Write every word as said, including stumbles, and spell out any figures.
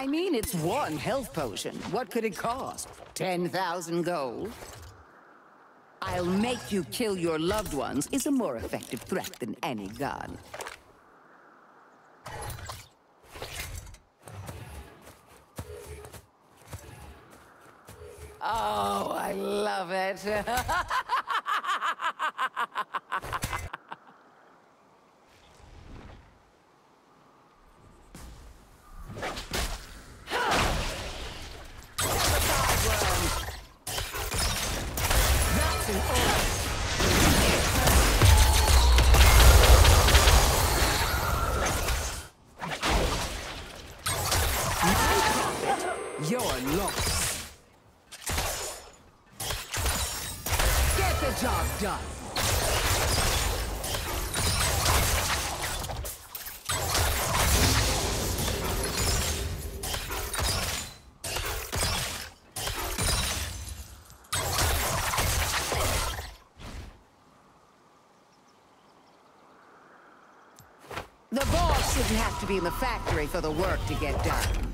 I mean, it's one health potion. What could it cost? ten thousand gold? I'll make you kill your loved ones is a more effective threat than any gun. Oh, I love it. You're lost. Get the job done. The boss shouldn't have to be in the factory for the work to get done.